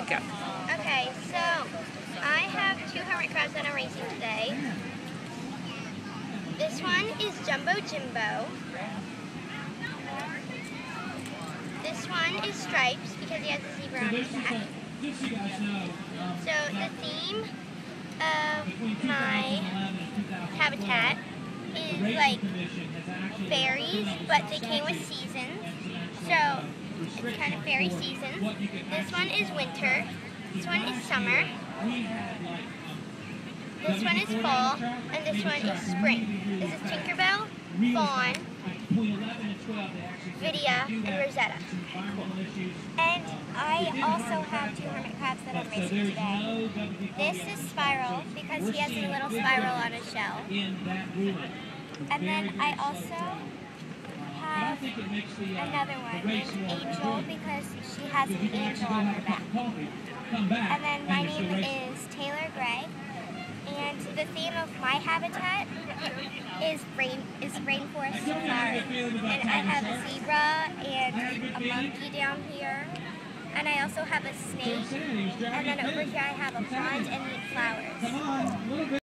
Go. Okay, so I have two hermit crabs that I'm racing today. This one is Jumbo Jimbo. This one is Stripes because he has a zebra on his back. So the theme of my habitat is like fairies, but they came with seasons. So it's kind of fairy season. This one is winter. This one is summer. This one is fall, and this one is spring. This is Tinkerbell, Fawn, Vidya, and Rosetta. And I also have two hermit crabs that I'm racing today. This is Spiral because he has a little spiral on his shell. And then I also have another one named Angel because she has an angel on her back. And then my name is Taylor Gray. And the theme of my habitat is rainforest safari. And I have a zebra and a monkey down here. And I also have a snake. And then over here I have a pond and flowers.